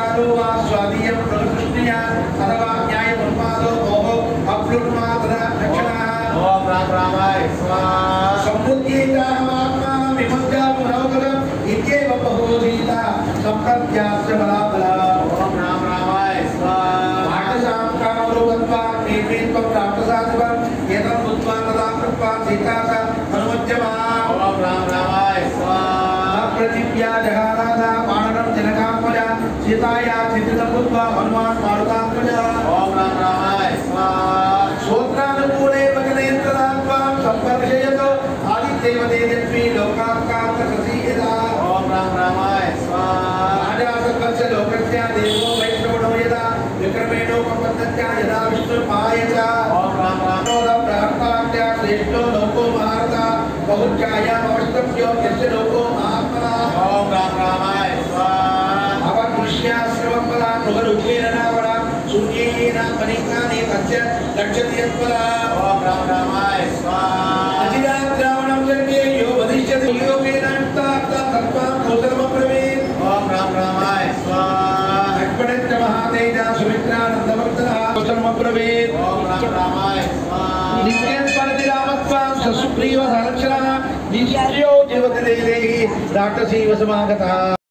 कालो वा स्वादीयं प्रकृष्णया अथवा न्यायमुन्मादो मोहो अप्लुन्मादना दक्षिणः ओम राम रामाय स्वाहा समुद्येताहमात्मा विमुद्यामुनौकरम् इत्येव बहुधीता सम्प्रत्यास्य बलाबला ओम राम रामाय स्वाहा राक्षसां कामरूपत्वा निर्मीत्वं राक्षसाधिपम् एतं बुद्ध्वा तदा कृत्वा सीता च हनुमज्जमा ओम राम रामाय स्वाहा पृथिव्या जहानादा माननं जनकात्मजा सीताया चित्रितं बुद्ध्वा हनुमान् मारुतात्मजा ओम राम रामाय स्वाहा श्रोत्रानुकूले वचनेन्द्रदात्वां सम्पर्शयतो आदित्येवतेजस्वी लोकात्कान्तकसीयदा ओम राम रामाय स्वाहा राजासत्वस्य लोकस्य देवो वैष्णवो यदा विक्रमेणोपपद्यत्या यदा विष्णुर्माय च ओम राम राम प्राप्तात्या श्रेष्ठो लोको महारथा बहुच्छायामवष्टभ्यो यस्य लोको महात्मनः ओम राम रामाय स्वाहा अवदृश्याश्रवफला मृगरूपेण नावरा सूर्येण मणिकानि तस्य लक्ष्यति यत्परा ओम राम रामाय स्वाहा अजिराद्रावणं सर्गे यो वदिष्यति योगेन युक्तात्मा तत्त्वां कौशलमब्रवीत् ओम राम रामाय स्वाहा लक्ष्मणस्य महातेजा सुमित्रानन्दवर्धनः कौशलमब्रवीत् ओम राम रामाय स्वाहा नित्यं परतिरामत्वां ससुप्रीव संरक्षणः निश्चयो जीवति देहि राक्षसी वसमागतः।